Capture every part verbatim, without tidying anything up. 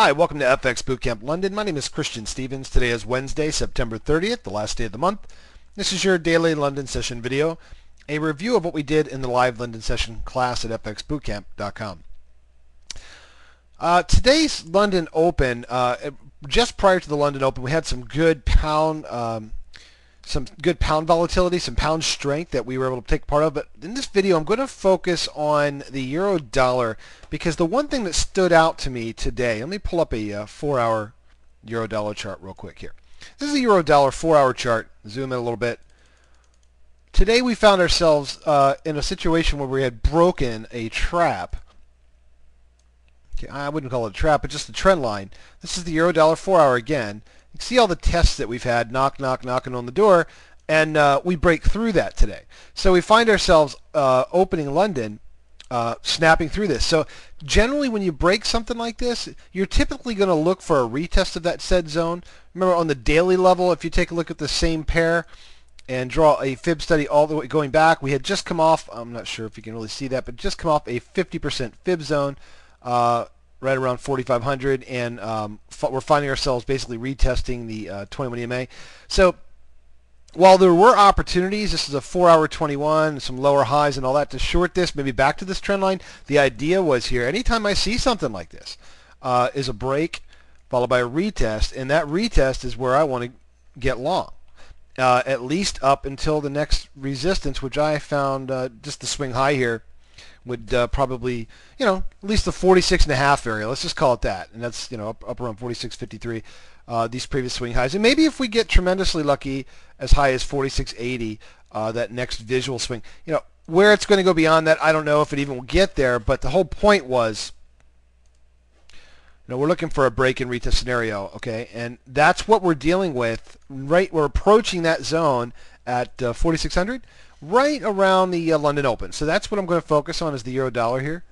Hi, welcome to F X Bootcamp London. My name is Christian Stevens. Today is Wednesday, September thirtieth, the last day of the month. This is your daily London session video, a review of what we did in the live London session class at F X bootcamp dot com. Uh, today's London Open, uh, just prior to the London Open, we had some good pound, um, some good pound volatility, some pound strength that we were able to take part of. But in this video, I'm going to focus on the euro dollar because the one thing that stood out to me today. Let me pull up a uh, four-hour euro dollar chart real quick here. This is a euro dollar four-hour chart. Zoom in a little bit. Today we found ourselves uh, in a situation where we had broken a trap. Okay, I wouldn't call it a trap, but just a trend line. This is the euro dollar four-hour again. You can see all the tests that we've had, knock, knock, knocking on the door, and uh, we break through that today. So we find ourselves uh, opening London, uh, snapping through this. So generally when you break something like this, you're typically going to look for a retest of that said zone. Remember on the daily level, if you take a look at the same pair and draw a fib study all the way going back, we had just come off, I'm not sure if you can really see that, but just come off a fifty percent fib zone. Uh, right around forty-five hundred, and um, we're finding ourselves basically retesting the uh, twenty-one E M A. So while there were opportunities, this is a four-hour twenty-one, some lower highs and all that, to short this, maybe back to this trend line, the idea was here, anytime I see something like this, uh, is a break followed by a retest, and that retest is where I want to get long, uh, at least up until the next resistance, which I found uh, just the swing high here, would uh, probably, you know, at least the forty-six and a half area. Let's just call it that. And that's, you know, up, up around forty-six fifty-three, uh, these previous swing highs. And maybe if we get tremendously lucky as high as forty-six eighty, uh, that next visual swing. You know, where it's going to go beyond that, I don't know if it even will get there. But the whole point was, you know, we're looking for a break and retest scenario, okay? And that's what we're dealing with. Right, we're approaching that zone at uh, forty-six hundred. Right around the uh, London Open. So that's what I'm going to focus on is the euro dollar here.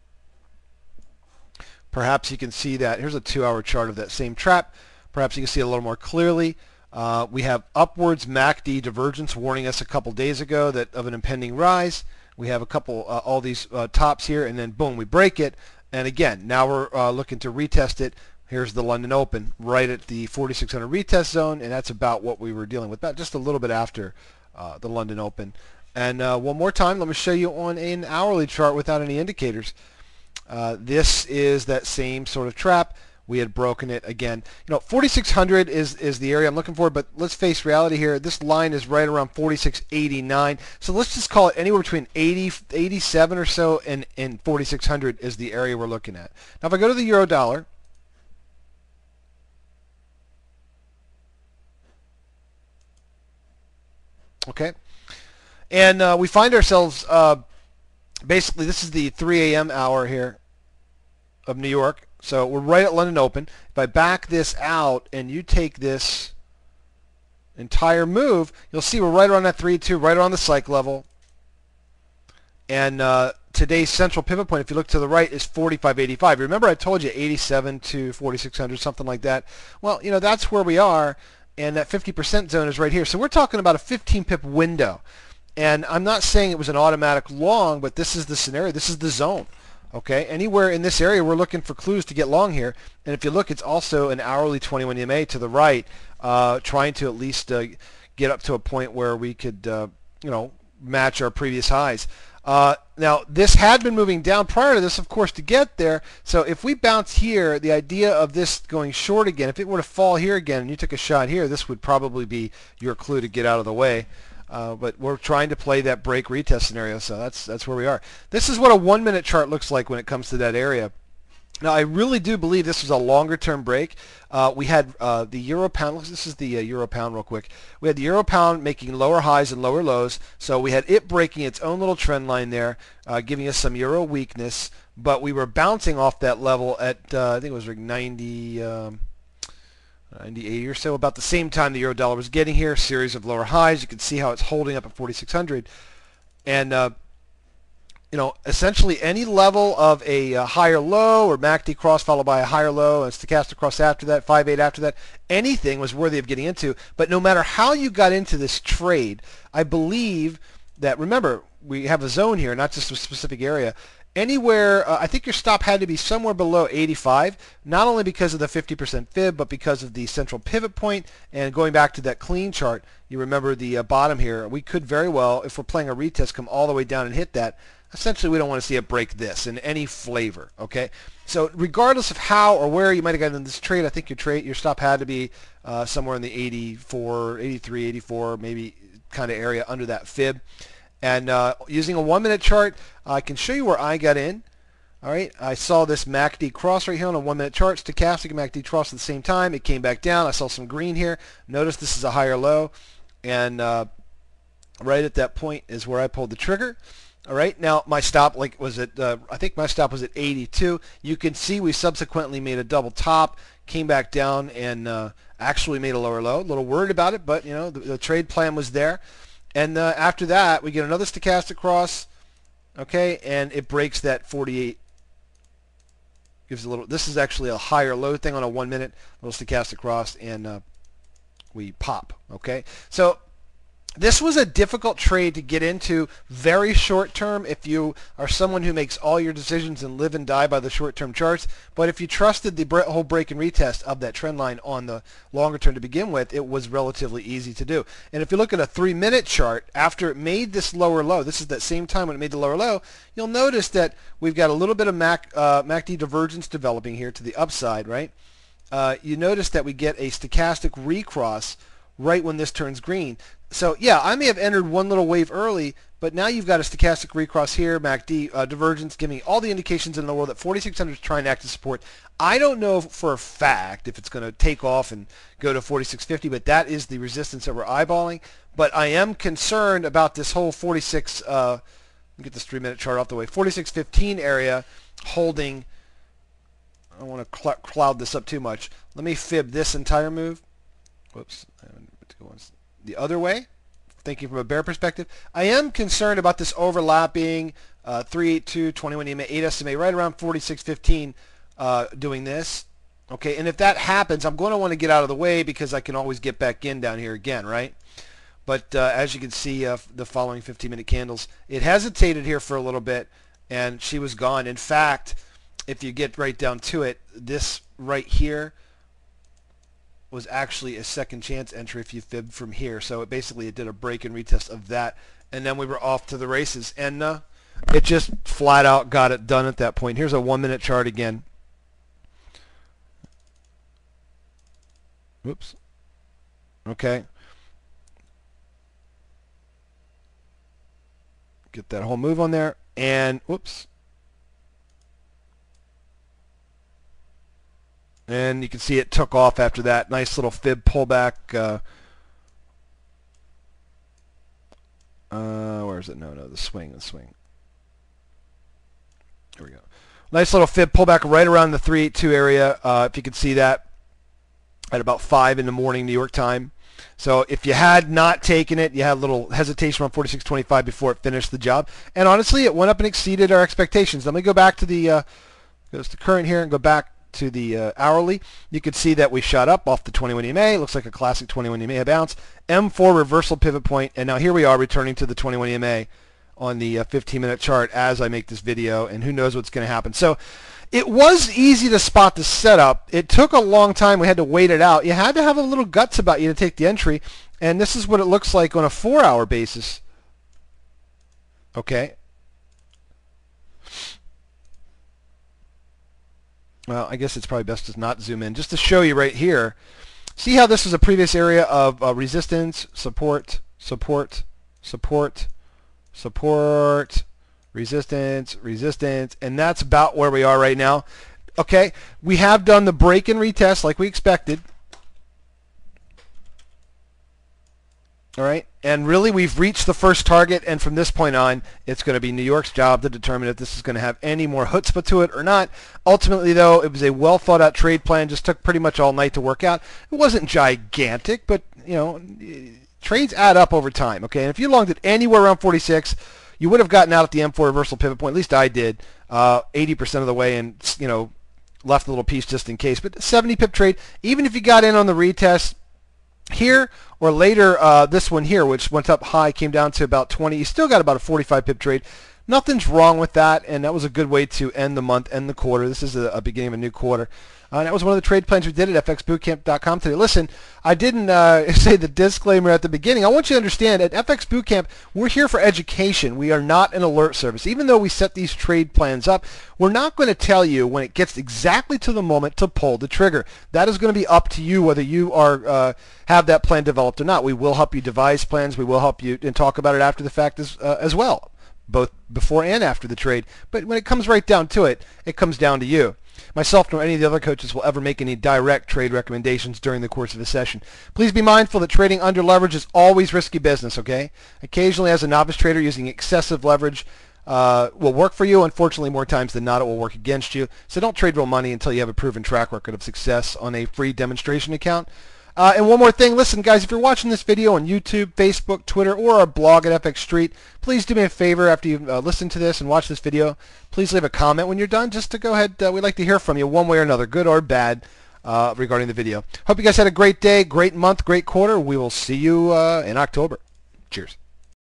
Perhaps you can see that. Here's a two-hour chart of that same trap. Perhaps you can see it a little more clearly. Uh, we have upwards M A C D divergence warning us a couple days ago that of an impending rise. We have a couple, uh, all these uh, tops here, and then boom, we break it. And again, now we're uh, looking to retest it. Here's the London Open right at the forty-six hundred retest zone, and that's about what we were dealing with, about just a little bit after Uh, the London Open. And uh, one more time, let me show you on an hourly chart without any indicators. Uh, this is that same sort of trap. We had broken it again. You know, forty-six hundred is, is the area I'm looking for, but let's face reality here. This line is right around forty-six eighty-nine. So let's just call it anywhere between eighty, eighty-seven or so, and, and forty-six hundred is the area we're looking at. Now if I go to the euro dollar, okay, and uh, we find ourselves uh, basically, this is the three A M hour here of New York, so we're right at London Open. If I back this out and you take this entire move, you'll see we're right around that three two, right around the psych level, and uh, today's central pivot point, if you look to the right, is forty-five eighty-five. Remember I told you eighty-seven to forty-six hundred, something like that. Well, you know, that's where we are. And that fifty percent zone is right here. So we're talking about a fifteen pip window. And I'm not saying it was an automatic long, but this is the scenario. This is the zone. Okay, anywhere in this area, we're looking for clues to get long here. And if you look, it's also an hourly twenty-one E M A to the right, uh, trying to at least uh, get up to a point where we could, uh, you know, match our previous highs. Uh, now, this had been moving down prior to this, of course, to get there. So if we bounce here, the idea of this going short again, if it were to fall here again and you took a shot here, this would probably be your clue to get out of the way. Uh, but we're trying to play that break retest scenario, so that's, that's where we are. This is what a one-minute chart looks like when it comes to that area. Now, I really do believe this was a longer-term break. Uh, we had uh, the euro pound. This is the uh, euro pound real quick. We had the euro pound making lower highs and lower lows. So we had it breaking its own little trend line there, uh, giving us some euro weakness. But we were bouncing off that level at, uh, I think it was like ninety, um, ninety-eight or so. About the same time the euro dollar was getting here, series of lower highs. You can see how it's holding up at forty-six hundred. And uh, you know, essentially any level of a uh, higher low or M A C D cross followed by a higher low and stochastic cross after that, five eight after that, anything was worthy of getting into. But no matter how you got into this trade, I believe that, remember, we have a zone here, not just a specific area. anywhere, uh, I think your stop had to be somewhere below eighty-five, not only because of the fifty percent fib, but because of the central pivot point. And going back to that clean chart, you remember the uh, bottom here, we could very well, if we're playing a retest, come all the way down and hit that. Essentially, we don't want to see it break this in any flavor, okay? So regardless of how or where you might have gotten in this trade, I think your trade, your stop had to be uh, somewhere in the eighty-four, eighty-three, eighty-four, maybe kind of area under that fib. And uh, using a one-minute chart, I can show you where I got in. All right, I saw this M A C D cross right here on a one-minute chart, stochastic and M A C D cross at the same time. It came back down. I saw some green here. Notice this is a higher low, and uh, right at that point is where I pulled the trigger. All right, now my stop like was at uh, I think my stop was at eighty-two. You can see we subsequently made a double top, came back down, and uh, actually made a lower low. A little worried about it, but you know the, the trade plan was there. And uh, after that, we get another stochastic cross, okay, and it breaks that forty-eight. Gives a little. This is actually a higher low thing on a one minute, little stochastic cross, and uh, we pop. Okay, so this was a difficult trade to get into very short term if you are someone who makes all your decisions and live and die by the short term charts. But if you trusted the whole break and retest of that trend line on the longer term to begin with, it was relatively easy to do. And if you look at a three minute chart, after it made this lower low, this is that same time when it made the lower low, you'll notice that we've got a little bit of M A C, uh, M A C D divergence developing here to the upside, right? Uh, you notice that we get a stochastic recross right when this turns green. So yeah, I may have entered one little wave early, but now you've got a stochastic recross here, M A C D uh, divergence, giving all the indications in the world that forty-six hundred is trying to act as support. I don't know for a fact if it's going to take off and go to forty-six fifty, but that is the resistance that we're eyeballing. But I am concerned about this whole forty-six, uh, let me get this three minute chart off the way, forty-six fifteen area holding. I don't want to cl cloud this up too much. Let me fib this entire move. Whoops. The other way, thinking from a bear perspective, I am concerned about this overlapping uh, three eighty-two, twenty-one E M A, eight S M A right around forty-six fifteen uh, doing this. Okay, and if that happens, I'm going to want to get out of the way because I can always get back in down here again, right? But uh, as you can see, uh, the following fifteen minute candles, it hesitated here for a little bit, and she was gone. In fact, if you get right down to it, this right here was actually a second chance entry if you fibbed from here. So it basically it did a break and retest of that, and then we were off to the races. And uh, it just flat out got it done at that point. Here's a one minute chart again. Whoops. Okay. Get that whole move on there, and whoops. And you can see it took off after that. Nice little fib pullback. Uh, uh, where is it? No, no, the swing, the swing. Here we go. Nice little fib pullback right around the three eighty-two area. Uh, if you can see that at about five in the morning New York time. So if you had not taken it, you had a little hesitation around forty-six twenty-five before it finished the job. And honestly, it went up and exceeded our expectations. Let me go back to the uh, goes to current here and go back to the uh, hourly. You can see that we shot up off the twenty-one E M A. It looks like a classic twenty-one E M A bounce. M four reversal pivot point, and now here we are returning to the twenty-one E M A on the uh, fifteen minute chart as I make this video, and who knows what's going to happen. So it was easy to spot the setup. It took a long time. We had to wait it out. You had to have a little guts about you to take the entry, and this is what it looks like on a four hour basis. Okay. Well, I guess it's probably best to not zoom in. Just to show you right here, see how this is a previous area of uh, resistance, support, support, support, support, resistance, resistance, and that's about where we are right now. Okay, we have done the break and retest like we expected. All right, and really we've reached the first target, and from this point on, it's going to be New York's job to determine if this is going to have any more chutzpah to it or not. Ultimately, though, it was a well thought out trade plan. Just took pretty much all night to work out. It wasn't gigantic, but you know, trades add up over time. Okay, and if you longed it anywhere around forty-six, you would have gotten out at the M four reversal pivot point. At least I did, uh, eighty percent of the way, and you know, left a little piece just in case. But seventy pip trade, even if you got in on the retest here or later, uh, this one here, which went up high, came down to about twenty. You still got about a forty-five pip trade. nothing's wrong with that, and that was a good way to end the month, end the quarter. This is a, a beginning of a new quarter. Uh, and that was one of the trade plans we did at F X bootcamp dot com today. Listen, I didn't uh, say the disclaimer at the beginning. I want you to understand at F X Bootcamp, we're here for education. We are not an alert service. Even though we set these trade plans up, we're not going to tell you when it gets exactly to the moment to pull the trigger. That is going to be up to you whether you are uh, have that plan developed or not. We will help you devise plans. We will help you and talk about it after the fact as, uh, as well, both before and after the trade. But when it comes right down to it, it comes down to you. Myself nor any of the other coaches will ever make any direct trade recommendations during the course of a session. Please be mindful that trading under leverage is always risky business, okay? Occasionally, as a novice trader, using excessive leverage uh, will work for you. Unfortunately, more times than not, it will work against you. So don't trade real money until you have a proven track record of success on a free demonstration account. Uh, and one more thing, listen guys, if you're watching this video on YouTube, Facebook, Twitter, or our blog at F X Street, please do me a favor after you uh, listen to this and watch this video, please leave a comment when you're done, just to go ahead. Uh, we'd like to hear from you one way or another, good or bad, uh, regarding the video. Hope you guys had a great day, great month, great quarter. We will see you uh, in October. Cheers.